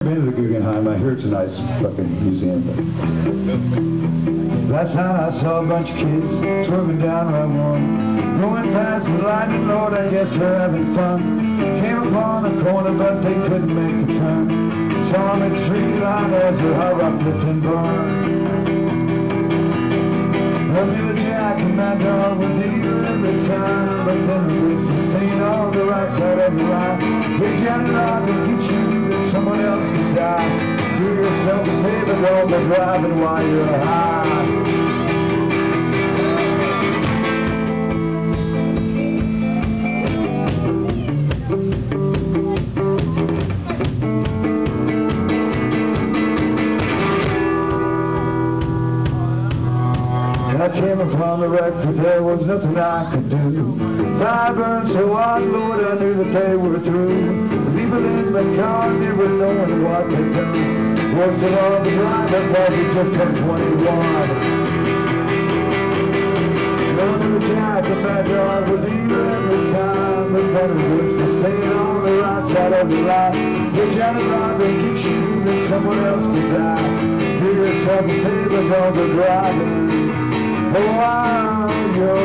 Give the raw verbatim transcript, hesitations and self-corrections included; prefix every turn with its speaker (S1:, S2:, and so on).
S1: Been to the Guggenheim. I hear it's a nice fucking museum. But last night I saw a bunch of kids swerving down Route one, going past the lightning, Lord, I guess they're having fun. Came upon a corner, but they couldn't make the turn. Saw them at the tree line as their hot rock flipped and burned. I'll be the jack and my dog with you every time, but then the bridge was staying on the right side of the line. Big Johnny Rock will get you that someone else could die. Do yourself a favor, don't go driving while you're high. I came upon the wreck, but there was nothing I could do. Fire burned so hot, Lord, I knew that they were through. The people in the car never knowing what they'd done. Worst of all, the driver probably just turned twenty-one. Lord, the jack and bad dog would leave every time, but then it was to stay on the right side of the line. The Johnny Rock will get you that someone else could die. Do yourself a favor, don't go driving while you're